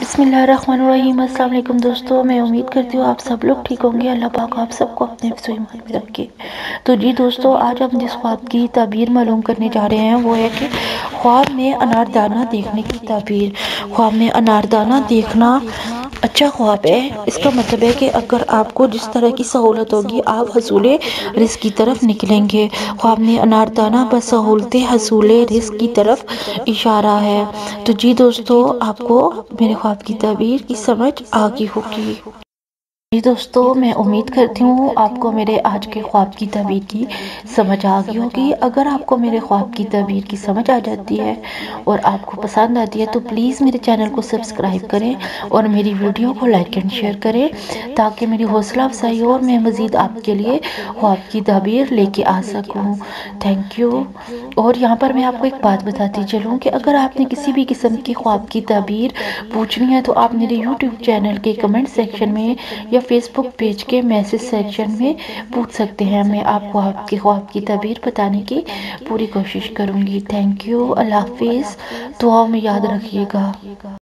बिस्मिल्लाहिर्रहमानिर्रहीम। अस्सलाम वालेकुम दोस्तों, मैं उम्मीद करती हूँ आप सब लोग ठीक होंगे। अल्लाह पाक आप सबको अपने हिफ्ज़ व ईमान में रखे। तो जी दोस्तों, आज हम जिस ख्वाब की ताबीर मालूम करने जा रहे हैं वो है कि ख्वाब में अनारदाना देखने की ताबीर। ख्वाब में अनारदाना देखना अच्छा ख्वाब है। इसका मतलब है कि अगर आपको जिस तरह की सहूलत होगी आप हसूले रिस्क की तरफ निकलेंगे। ख्वाब में अनारदाना बसहूलते हसूले रिस्क की तरफ इशारा है। तो जी दोस्तों, आपको मेरे ख्वाब की ताबीर की समझ आ गई होगी। जी दोस्तों, मैं उम्मीद करती हूँ आपको मेरे आज के ख्वाब की ताबीर की समझ आ गई होगी। अगर आपको मेरे ख्वाब की ताबीर की समझ आ जाती है और आपको पसंद आती है तो प्लीज़ मेरे चैनल को सब्सक्राइब करें और मेरी वीडियो को लाइक एंड शेयर करें ताकि मेरी हौसला अफजाई हो और मैं मज़ीद आपके लिए ख्वाब की ताबीर लेके आ सकूँ। Thank you. और यहाँ पर मैं आपको एक बात बताती चलूँ कि अगर आपने किसी भी किस्म की ख्वाब की ताबीर पूछनी है तो आप मेरे यूट्यूब चैनल के कमेंट सेक्शन में या फेसबुक पेज के मैसेज सेक्शन में पूछ सकते हैं। मैं आपको आपके ख्वाब की ताबीर बताने की पूरी कोशिश करूँगी। Thank you. अल्लाह हाफिज़। दुआ में याद रखिएगा।